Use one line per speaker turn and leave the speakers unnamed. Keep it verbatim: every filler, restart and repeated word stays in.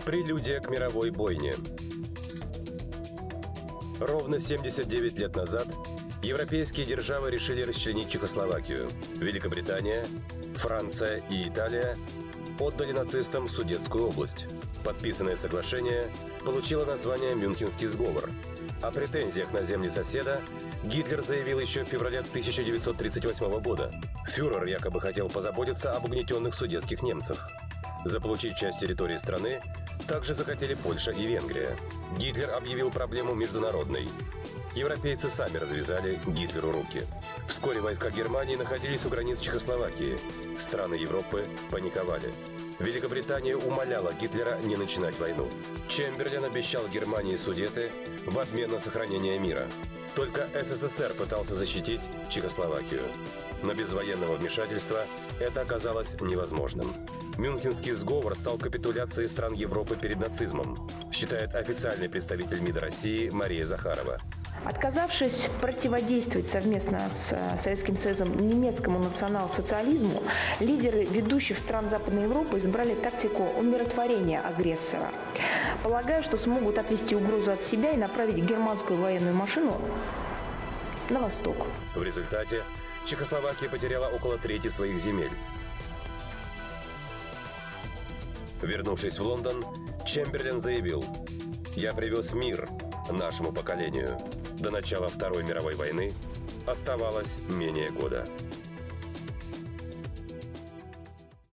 Прелюдия к мировой бойне. Ровно семьдесят девять лет назад европейские державы решили расчленить Чехословакию. Великобритания, Франция и Италия отдали нацистам Судетскую область. Подписанное соглашение получило название «Мюнхенский сговор». О претензиях на земли соседа Гитлер заявил еще в феврале тысяча девятьсот тридцать восьмого года. Фюрер якобы хотел позаботиться об угнетенных судетских немцах. Заполучить часть территории страны также захотели Польша и Венгрия. Гитлер объявил проблему международной. Европейцы сами развязали Гитлеру руки. Вскоре войска Германии находились у границ Чехословакии. Страны Европы паниковали. Великобритания умоляла Гитлера не начинать войну. Чемберлен обещал Германии Судеты в обмен на сохранение мира. Только СССР пытался защитить Чехословакию. Но без военного вмешательства это оказалось невозможным. Мюнхенский сговор стал капитуляцией стран Европы перед нацизмом, считает официальный представитель МИДа России Мария Захарова.
Отказавшись противодействовать совместно с Советским Союзом немецкому национал-социализму, лидеры ведущих стран Западной Европы избрали тактику умиротворения агрессора. Полагаю, что смогут отвести угрозу от себя и направить германскую военную машину на восток.
В результате Чехословакия потеряла около трети своих земель. Вернувшись в Лондон, Чемберлен заявил: «Я привез мир нашему поколению». До начала Второй мировой войны оставалось менее года.